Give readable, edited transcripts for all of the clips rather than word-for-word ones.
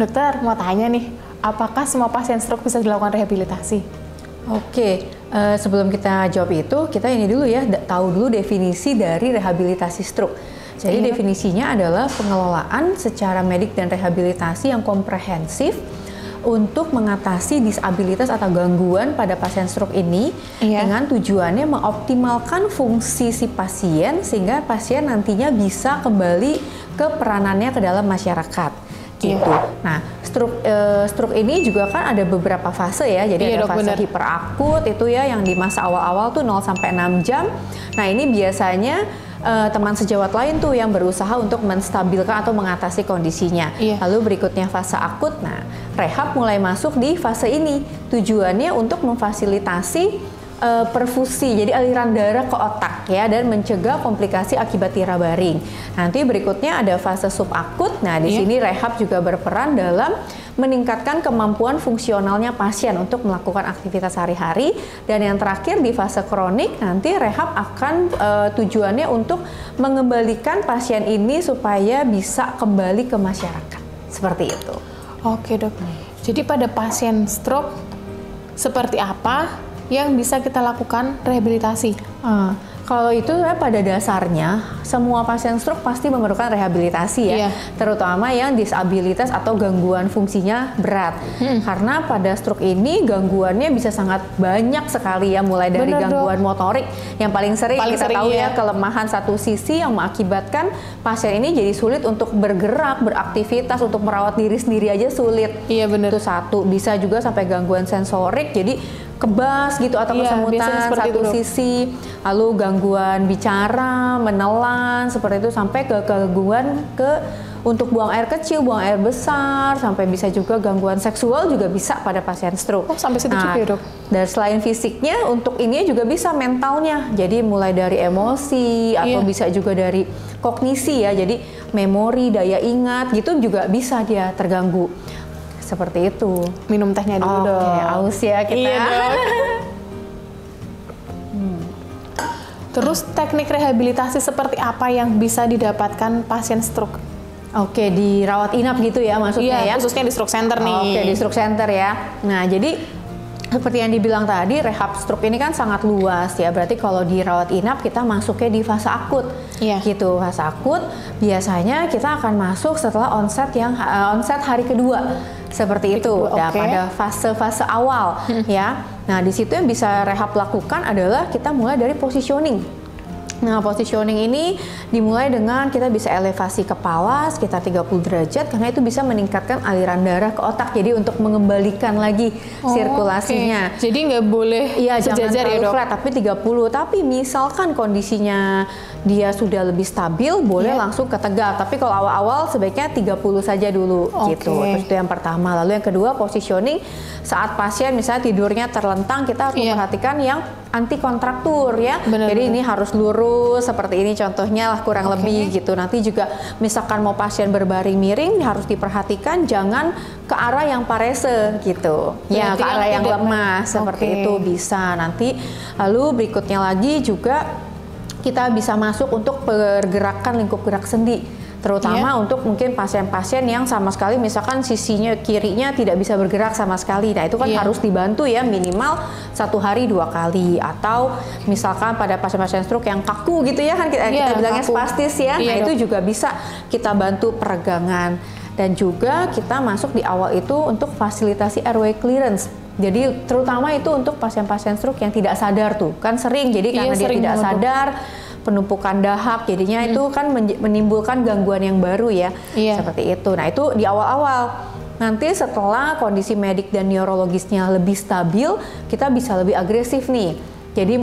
Dokter, mau tanya nih, apakah semua pasien stroke bisa dilakukan rehabilitasi? Oke, sebelum kita jawab itu, kita ini dulu ya, tahu dulu definisi dari rehabilitasi stroke. Jadi definisinya adalah pengelolaan secara medik dan rehabilitasi yang komprehensif untuk mengatasi disabilitas atau gangguan pada pasien stroke ini dengan tujuannya mengoptimalkan fungsi si pasien sehingga pasien nantinya bisa kembali ke peranannya ke dalam masyarakat. Gitu. Nah, stroke ini juga kan ada beberapa fase ya. Jadi ada fase hiperakut itu ya yang di masa awal-awal tuh 0 sampai 6 jam. Nah, ini biasanya teman sejawat lain tuh yang berusaha untuk menstabilkan atau mengatasi kondisinya. Lalu berikutnya fase akut. Nah, rehab mulai masuk di fase ini. Tujuannya untuk memfasilitasi perfusi, jadi aliran darah ke otak ya, dan mencegah komplikasi akibat tirabaring. Nanti berikutnya ada fase subakut. Nah, di sini rehab juga berperan dalam meningkatkan kemampuan fungsionalnya pasien untuk melakukan aktivitas sehari-hari. Dan yang terakhir di fase kronik, nanti rehab akan tujuannya untuk mengembalikan pasien ini supaya bisa kembali ke masyarakat. Seperti itu. Oke dok. Jadi pada pasien stroke seperti apa yang bisa kita lakukan rehabilitasi? Kalau itu pada dasarnya semua pasien stroke pasti memerlukan rehabilitasi ya, terutama yang disabilitas atau gangguan fungsinya berat. Karena pada stroke ini gangguannya bisa sangat banyak sekali ya, mulai dari gangguan motorik yang paling sering kita tahu ya, kelemahan satu sisi yang mengakibatkan pasien ini jadi sulit untuk bergerak, beraktivitas, untuk merawat diri sendiri aja sulit. Iya benar. Itu satu. Bisa juga sampai gangguan sensorik, jadi kebas gitu atau kesemutan satu sisi, lalu gangguan bicara, menelan seperti itu, sampai ke gangguan untuk buang air kecil, buang air besar, sampai bisa juga gangguan seksual juga bisa pada pasien stroke. Oh, sampai situ juga ya dok? Dan selain fisiknya, untuk ini juga bisa mentalnya, jadi mulai dari emosi atau bisa juga dari kognisi ya, jadi memori, daya ingat gitu juga bisa dia terganggu. Seperti itu. Minum tehnya dulu dong. Aus ya kita. Iya dong. Terus teknik rehabilitasi seperti apa yang bisa didapatkan pasien stroke? Oke, di rawat inap gitu ya maksudnya ya? Khususnya di stroke center nih. Oke, di stroke center ya. Nah, jadi seperti yang dibilang tadi, rehab stroke ini kan sangat luas ya. Berarti kalau di rawat inap kita masuknya di fase akut. Gitu, fase akut biasanya kita akan masuk setelah onset hari kedua. Seperti itu. Nah, pada fase-fase awal ya. Nah, di situ yang bisa rehab lakukan adalah kita mulai dari positioning. Nah, positioning ini dimulai dengan kita bisa elevasi kepala sekitar 30 derajat karena itu bisa meningkatkan aliran darah ke otak. Jadi untuk mengembalikan lagi sirkulasinya. Jadi nggak boleh sejajar ya dok? Flat, tapi 30. Tapi misalkan kondisinya dia sudah lebih stabil, boleh langsung ke tegak. Tapi kalau awal-awal sebaiknya 30 saja dulu gitu. Terus itu yang pertama. Lalu yang kedua, positioning saat pasien misalnya tidurnya terlentang, kita harus memperhatikan yang anti kontraktur ya. Jadi ini harus lurus seperti ini contohnya lah kurang lebih gitu. Nanti juga misalkan mau pasien berbaring miring harus diperhatikan jangan ke arah yang parese gitu. Ya, ke arah yang lemah seperti itu bisa. Nanti lalu berikutnya lagi juga kita bisa masuk untuk pergerakan lingkup gerak sendi, terutama untuk mungkin pasien-pasien yang sama sekali misalkan sisinya kirinya tidak bisa bergerak sama sekali. Nah, itu kan harus dibantu ya, minimal 1 hari 2 kali. Atau misalkan pada pasien-pasien stroke yang kaku gitu ya, kan kita bilangnya spastis ya. Nah, itu juga bisa kita bantu peregangan. Dan juga kita masuk di awal itu untuk fasilitasi airway clearance. Jadi terutama itu untuk pasien-pasien stroke yang tidak sadar tuh, kan sering jadi karena dia tidak sadar, penumpukan dahak jadinya itu kan menimbulkan gangguan yang baru ya, seperti itu. Nah, itu di awal-awal. Nanti setelah kondisi medik dan neurologisnya lebih stabil, kita bisa lebih agresif nih. Jadi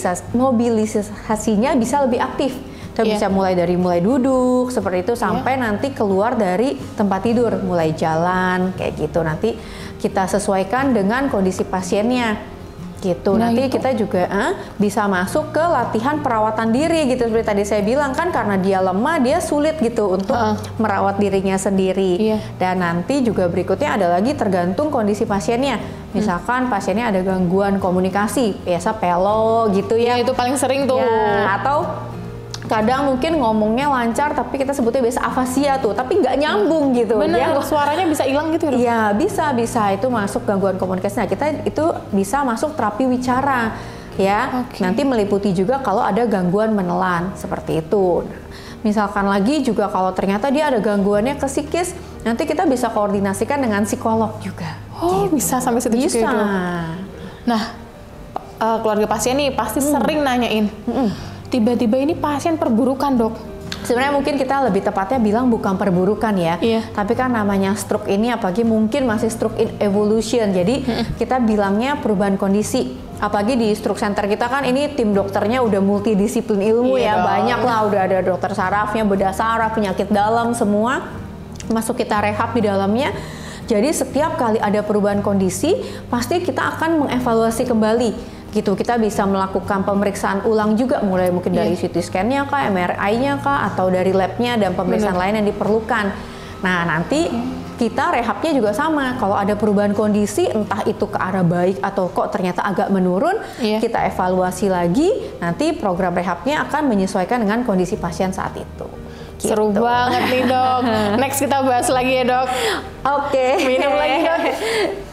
mobilisasinya bisa lebih aktif. Kita bisa mulai duduk seperti itu sampai nanti keluar dari tempat tidur, mulai jalan kayak gitu. Nanti kita sesuaikan dengan kondisi pasiennya gitu. Nanti kita juga bisa masuk ke latihan perawatan diri gitu, seperti tadi saya bilang kan, karena dia lemah dia sulit gitu untuk merawat dirinya sendiri. Dan nanti juga berikutnya ada lagi tergantung kondisi pasiennya. Misalkan pasiennya ada gangguan komunikasi, biasa pelo gitu ya. Itu paling sering tuh. Atau kadang mungkin ngomongnya lancar tapi kita sebutnya biasa afasia tuh, tapi nggak nyambung gitu. Bener, suaranya bisa hilang gitu ya? Iya, bisa itu masuk gangguan komunikasi. Nah, kita itu bisa masuk terapi wicara ya. Nanti meliputi juga kalau ada gangguan menelan seperti itu. Nah, misalkan lagi juga kalau ternyata dia ada gangguannya ke psikis, nanti kita bisa koordinasikan dengan psikolog juga. Oh, gitu. Bisa sampai situ bisa. Juga itu. Nah, keluarga pasien nih pasti sering nanyain, tiba-tiba ini pasien perburukan, Dok. Sebenarnya mungkin kita lebih tepatnya bilang bukan perburukan ya, tapi kan namanya stroke ini apalagi mungkin masih stroke in evolution, jadi kita bilangnya perubahan kondisi. Apalagi di stroke center kita kan ini tim dokternya udah multidisiplin ilmu ya, banyak lah, udah ada dokter sarafnya, bedah saraf, penyakit dalam, semua masuk kita rehab di dalamnya. Jadi setiap kali ada perubahan kondisi, pasti kita akan mengevaluasi kembali. Gitu, kita bisa melakukan pemeriksaan ulang juga, mulai mungkin dari CT scan-nya kah, MRI-nya kah, atau dari lab-nya dan pemeriksaan lain yang diperlukan. Nah, nanti kita rehabnya juga sama. Kalau ada perubahan kondisi, entah itu ke arah baik atau kok ternyata agak menurun, kita evaluasi lagi, nanti program rehabnya akan menyesuaikan dengan kondisi pasien saat itu. Gitu. Seru banget nih, Dok. Next kita bahas lagi ya, Dok. Oke. Minum lagi, Dok.